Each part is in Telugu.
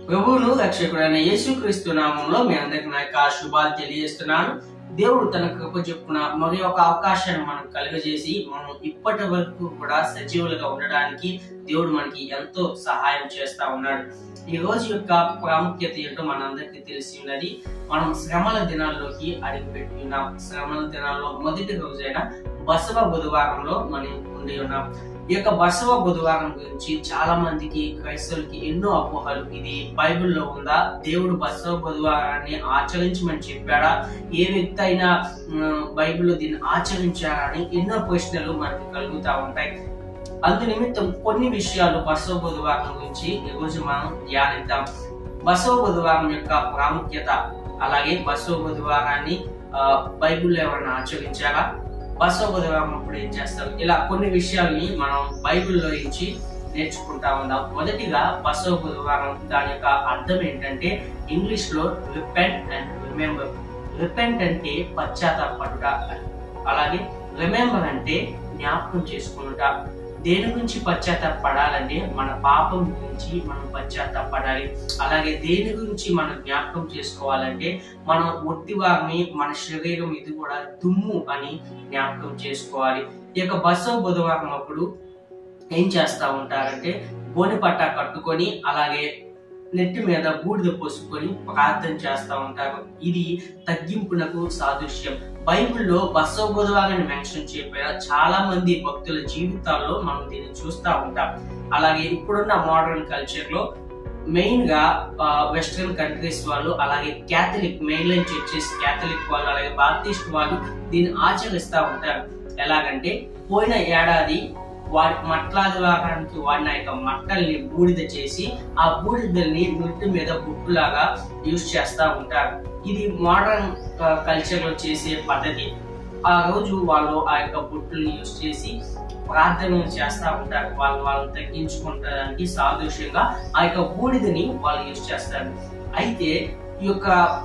ప్రభువును రక్షకుడైన యేసుక్రీస్తు నామంలో మీ అందరికి నా యొక్క శుభాలు తెలియజేస్తున్నాను. దేవుడు తన కృప చెప్పున మరి ఒక అవకాశాన్ని మనకు కలుగజేసి మనం ఇప్పటి వరకు కూడా సజీవులుగా ఉండడానికి దేవుడు మనకి ఎంతో సహాయం చేస్తా ఉన్నాడు. ఈ రోజు యొక్క ప్రాముఖ్యత ఏంటో మనందరికీ తెలిసి ఉన్నది. మనం శ్రమల దినాల్లోకి అడుగుపెట్టి ఉన్నాం. శ్రమల దినాల్లో మొదటి రోజైన బసవ బుధవారంలో మనం ఉండి ఉన్నాం. ఈ యొక్క బసవ బుధవారం గురించి చాలా మందికి క్రైస్తవులకి ఎన్నో అపోహలు. ఇది బైబిల్లో ఉందా? దేవుడు బసవ బుధవారాన్ని ఆచరించమని చెప్పాడా? ఏ వ్యక్తి అయినా బైబిల్లో దీన్ని ఆచరించారా అని ఎన్నో ప్రశ్నలు మనకి కలుగుతూ ఉంటాయి. అందు నిమిత్తం కొన్ని విషయాలు బసవ బుధవారం గురించి ఈరోజు మనం ధ్యానిద్దాం. బసవ బుధవారం యొక్క ప్రాముఖ్యత, అలాగే బసవ బుధవారాన్ని బైబిల్లో ఎవరైనా ఆచరించారా, బసవ బుధవారం అప్పుడు ఏం చేస్తారు, ఇలా కొన్ని విషయాల్ని మనం బైబిల్లో నుంచి నేర్చుకుంటా ఉందాం. మొదటిగా బసవ బుధవారం దాని యొక్క అర్థం ఏంటంటే ఇంగ్లీష్ లో రిపెంట్ అండ్ రిమెంబర్. రిపెంట్ అంటే పశ్చాత్తాపడుట, అలాగే రిమెంబర్ అంటే జ్ఞాపకం చేసుకునుట. దేని గురించి పశ్చాత్తాపడాలంటే మన పాపం గురించి మనం పశ్చాత్తాపడాలి. అలాగే దేని గురించి మనం జ్ఞాపకం చేసుకోవాలంటే మనం ఒట్టివారిని, మన శరీరం ఇది కూడా దుమ్ము అని జ్ఞాపకం చేసుకోవాలి. ఈ యొక్క బసవ బుధవారం అప్పుడు ఏం చేస్తా ఉంటారంటే గోనెపట్ట కట్టుకొని అలాగే నెట్టి మీద బూడిద పోసుకొని ప్రార్థన చేస్తా ఉంటారు. ఇది తగ్గింపునకు సాదృశ్యం. బైబిల్లో బసవ బుధవారాన్ని మెన్షన్ చేయకపోయినా చాలా మంది భక్తుల జీవితాల్లో మనం దీన్ని చూస్తూ ఉంటాం. అలాగే ఇప్పుడున్న మోడర్న్ కల్చర్ లో మెయిన్ గా వెస్ట్రన్ కంట్రీస్ వాళ్ళు, అలాగే Catholic main line churches, Catholic వాళ్ళు, అలాగే బాప్టిస్ట్ వాళ్ళు దీన్ని ఆచరిస్తూ ఉంటారు. ఎలాగంటే పోయిన ఏడాది మట్లాదివారానికి వాడిన యొక్క మట్టల్ని బూడిద చేసి ఆ బూడిదని నుట్టి మీద బుట్టులాగా యూజ్ చేస్తా ఉంటారు. ఇది మోడర్న్ కల్చర్ లో చేసే పద్ధతి. ఆ రోజు వాళ్ళు ఆ యొక్క బుట్టుల్ని యూజ్ చేసి ప్రార్థనలు చేస్తా ఉంటారు. వాళ్ళని తగ్గించుకుంటానికి సాదృశ్యంగా ఆ యొక్క బూడిదని వాళ్ళు యూజ్ చేస్తారు. అయితే ఈ యొక్క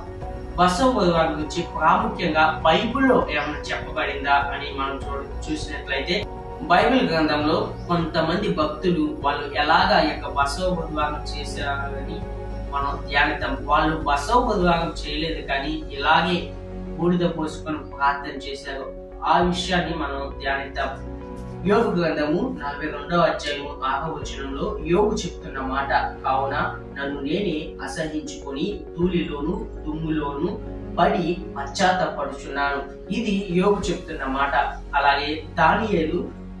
బసవ బుధవారం గురించి ప్రాముఖ్యంగా బైబిల్లో ఏమైనా చెప్పబడిందా అని మనం చూసినట్లయితే బైబిల్ గ్రంథంలో కొంతమంది భక్తులు వాళ్ళు ఎలాగా ఈ యొక్క బసవ బుధవారం చేశారని మనం ధ్యానిద్దాం. వాళ్ళు బసవ బుధవారం చేయలేదు, కానీ ఇలాగే బూడిద పోసుకొని ప్రార్థన చేశారు. ఆ విషయాన్ని మనం ధ్యానిద్దాం. యోగు గ్రంథము 42వ అధ్యాయము 6వ వచనంలో యోగు చెప్తున్న మాట, కావున నన్ను నేనే అసహించుకొని ధూళిలోను దుమ్ములోను పడి పశ్చాత్తపడుచున్నాను. ఇది యోగు చెప్తున్న మాట. అలాగే దానియేలు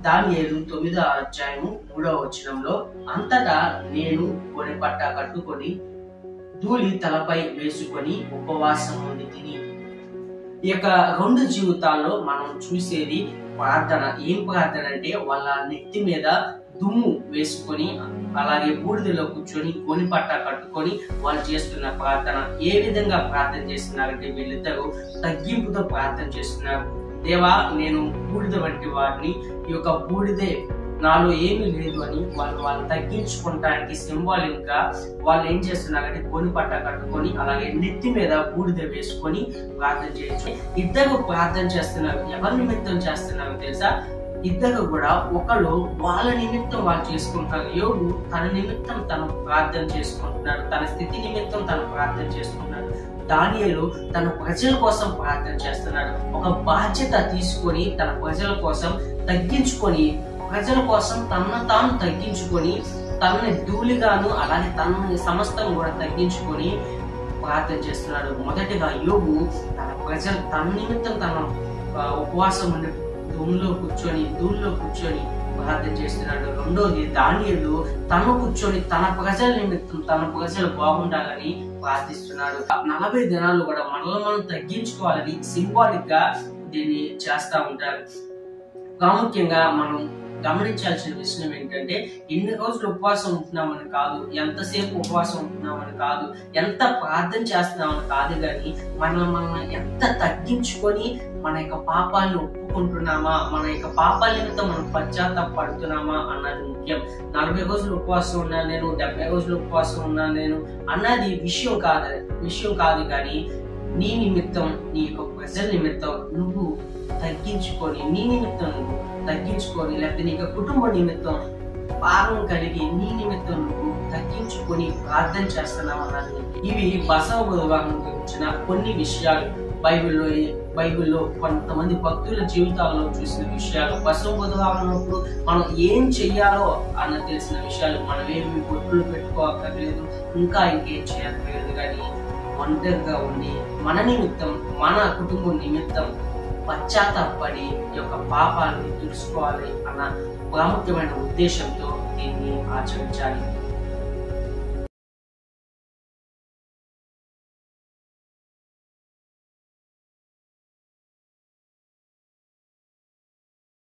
9వ అధ్యాయము 3వ వచనంలో అంతటా నేను గోనెపట్ట కట్టుకొని ధూళి తలపై వేసుకొని ఉపవాసం ఉండి తిని. ఈ యొక్క రెండు జీవితాల్లో మనం చూసేది ప్రార్థన. ఏం ప్రార్థన అంటే వాళ్ళ నెత్తి మీద దుమ్ము వేసుకొని అలాగే బూడిదలో కూర్చొని గోనెపట్ట కట్టుకొని వాళ్ళు చేస్తున్న ప్రార్థన. ఏ విధంగా ప్రార్థన చేస్తున్నారంటే వీళ్ళిద్దరూ తగ్గింపుతో ప్రార్థన చేస్తున్నారు. దేవా, నేను బూడిద వంటి వారిని, ఈ యొక్క బూడిదే నాలో ఏమీ లేదు అని వాళ్ళు తగ్గించుకోవడానికి సింబాలిక్ గా వాళ్ళు ఏం చేస్తున్నారంటే గోనెపట్ట కట్టుకొని అలాగే నెత్తి మీద బూడిద వేసుకొని ప్రార్థన చేయొచ్చు. ఇద్దరు ప్రార్థన చేస్తున్నారు. ఎవరి నిమిత్తం చేస్తున్నారు తెలుసా? ఇద్దరు కూడా ఒకళ్ళు వాళ్ళ నిమిత్తం వాళ్ళు చేసుకుంటారు. యోగు తన నిమిత్తం తను ప్రార్థన చేసుకుంటున్నాడు, తన స్థితి నిమిత్తం తను ప్రార్థన చేసుకుంటున్నాడు. దానియేలు తన ప్రజల కోసం ప్రార్థన చేస్తున్నాడు. ఒక బాధ్యత తీసుకొని తన ప్రజల కోసం తగ్గించుకొని, ప్రజల కోసం తనను తాను తగ్గించుకొని, తనని ధూళిగాను అలాగే తనని సమస్తం కూడా తగ్గించుకొని ప్రార్థన చేస్తున్నాడు. మొదటిగా యోగు తన నిమిత్తం తన ఉపవాసం ఉండి ధూళిలో కూర్చొని ప్రార్థన చేస్తున్నాడు. రెండోది దానియేలు తను కూర్చొని తన ప్రజల నిమిత్తం, తన ప్రజలు బాగుండాలని ప్రార్థిస్తున్నాడు. 40 దినాలు కూడా మనల్ని మనం తగ్గించుకోవాలని సింబాలిక్ గా దీన్ని చేస్తా ఉంటారు. ప్రాముఖ్యంగా మనం గమనించాల్సిన విషయం ఏంటంటే ఎన్ని రోజులు ఉపవాసం ఉంటున్నామని కాదు, ఎంతసేపు ఉపవాసం ఉంటున్నామని కాదు, ఎంత ప్రార్థన చేస్తున్నామని కాదు, కానీ మనం ఎంత తగ్గించుకొని మన యొక్క పాపాలను ఒప్పుకుంటున్నామా, మన యొక్క పాపాల నిమిత్తం మనం పశ్చాత్తాపడుతున్నామా అన్నది ముఖ్యం. 40 రోజులు ఉపవాసం ఉన్నాను నేను, 70 రోజులు ఉపవాసం ఉన్నాను నేను అన్నది విషయం కాదు. కానీ నీ నిమిత్తం, నీ యొక్క ప్రజల నిమిత్తం నువ్వు తగ్గించుకొని, నీ నిమిత్తం నువ్వు తగ్గించుకొని, లేకపోతే నీ యొక్క కుటుంబ నిమిత్తం భారం కలిగి నీ నిమిత్తం నువ్వు తగ్గించుకొని ప్రార్థన చేస్తున్నామన్నది. ఇవి బసవ వివాహం గురించిన కొన్ని విషయాలు. బైబిల్లో కొంతమంది భక్తుల జీవితాల్లో చూసిన విషయాలు. బసవ వివాహంలో మనం ఏం చెయ్యాలో అన్న తెలిసిన విషయాలు. మనం ఏమి బొట్టులు పెట్టుకోక్కర్లేదు, ఇంకా ఇంకేం చేయక్కర్లేదు. కానీ ఒంటరిగా ఉండి మన నిమిత్తం, మన కుటుంబం నిమిత్తం పశ్చాత్తాపడి ఈ యొక్క పాపాలను తెలుసుకోవాలి అన్న ప్రాముఖ్యమైన ఉద్దేశంతో దీన్ని ఆచరించాలి.